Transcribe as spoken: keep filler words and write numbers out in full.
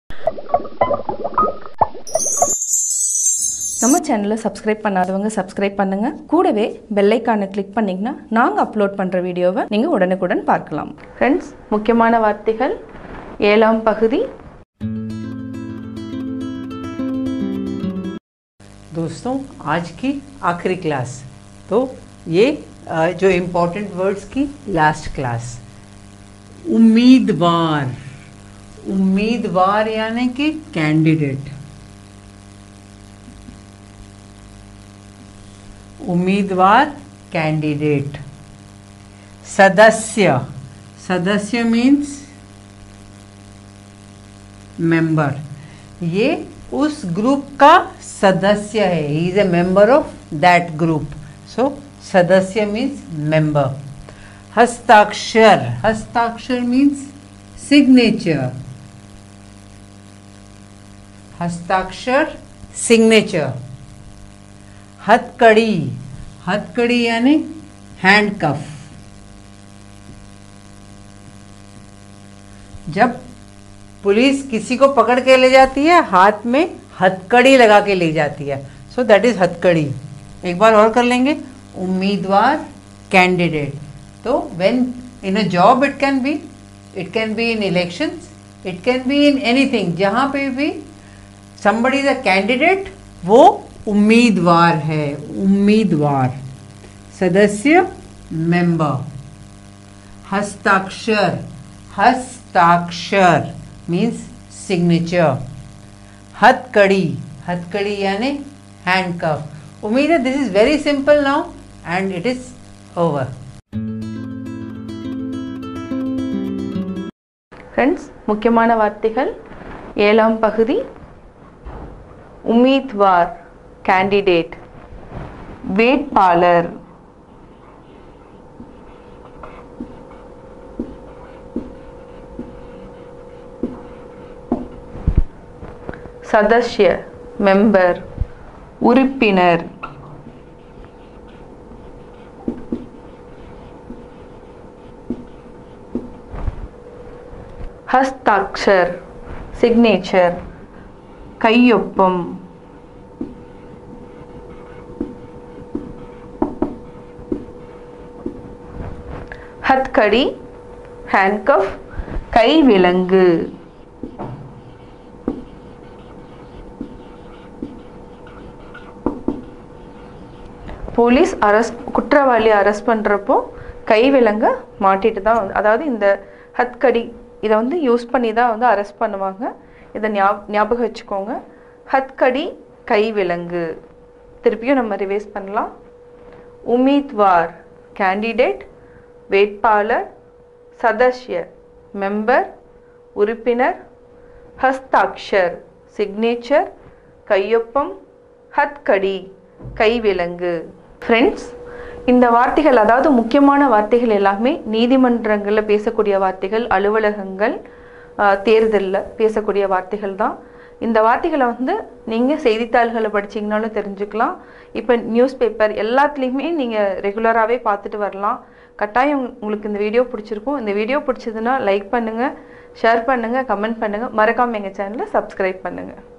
நம்ம சேனலை சப்ஸ்கிரைப் பண்ணாதவங்க சப்ஸ்கிரைப் பண்ணுங்க. கூடவே பெல் ஐகானை கிளிக் பண்ணீங்கன்னா நாங்க அப்லோட் பண்ற வீடியோவை நீங்க உடனுக்குடன் பார்க்கலாம். फ्रेंड्स, முக்கியமான வார்த்தைகள் ஏழாம் பகுதி. दोस्तों, आज की आखिरी क्लास, तो ये जो इम्पोर्टेंट वर्ड्स की लास्ट क्लास. उम्मीदवार, उम्मीदवार यानी कि कैंडिडेट. उम्मीदवार कैंडिडेट. सदस्य, सदस्य मीन्स मेंबर. ये उस ग्रुप का सदस्य है. He is a member of that group. So सदस्य मीन्स मेंबर. हस्ताक्षर, हस्ताक्षर मीन्स सिग्नेचर. हस्ताक्षर सिग्नेचर. हथकड़ी, हथकड़ी यानी हैंडकफ. जब पुलिस किसी को पकड़ के ले जाती है, हाथ में हथकड़ी लगा के ले जाती है. सो दैट इज हथकड़ी. एक बार और कर लेंगे. उम्मीदवार कैंडिडेट. तो when in a job it can be, it can be in elections, it can be in anything. जहाँ पे भी somebody is a कैंडिडेट, वो उम्मीदवार है. उम्मीदवार. सदस्य मेंबर. हस्ताक्षर, हस्ताक्षर मीन्स सिग्नेचर. हथकड़ी, हथकड़ी यानी हैंडकफ. उम्मीद है this is very simple now and it is over. Friends, முக்கியமான வார்த்தைகள் ஏழாம் பகுதி. உம்மீத்வார் कैंडिडेट, வேட்பாளர், सदस्य मेंबर, उறுப்பினர், हस्ताक्षर सिग्नेचर, கையொப்பம், हथकड़ी हैंडकफ, கைவிலங்கு, போலீஸ் அரெஸ்ட் குற்றவாளி அரெஸ்ட் பண்ணுறப்போ கைவிலங்க மாட்டிட்டு தான் வந்து, அதாவது இந்த ஹத்கடி இதை வந்து யூஸ் பண்ணி தான் வந்து அரெஸ்ட் பண்ணுவாங்க. இதை ஞாப ஞாபகம் வச்சுக்கோங்க. ஹத்கடி கைவிலங்கு. திருப்பியும் நம்ம ரிவைஸ் பண்ணலாம். உம்மீத்வார் கேண்டிடேட், வேட்பாளர், சதஸ்ய மெம்பர், உறுப்பினர், ஹஸ்தாக்ஷர் சிக்னேச்சர், கையொப்பம், ஹத்கடி கைவிலங்கு. ஃப்ரெண்ட்ஸ், இந்த வார்த்தைகள், அதாவது முக்கியமான வார்த்தைகள் எல்லாமே நீதிமன்றங்களில் பேசக்கூடிய வார்த்தைகள், அலுவலகங்கள், தேர்தலில் பேசக்கூடிய வார்த்தைகள் தான். இந்த வார்த்தைகளை வந்து நீங்கள் செய்தித்தாள்களை படிச்சிங்கனாலும் தெரிஞ்சுக்கலாம். இப்போ நியூஸ் பேப்பர் எல்லாத்துலேயுமே நீங்கள் ரெகுலராகவே பார்த்துட்டு வரலாம். கட்டாயம் உங்களுக்கு இந்த வீடியோ பிடிச்சிருக்கும். இந்த வீடியோ பிடிச்சதுன்னா லைக் பண்ணுங்கள், ஷேர் பண்ணுங்கள், கமெண்ட் பண்ணுங்கள். மறக்காமல் எங்கள் சேனலை சப்ஸ்கிரைப் பண்ணுங்கள்.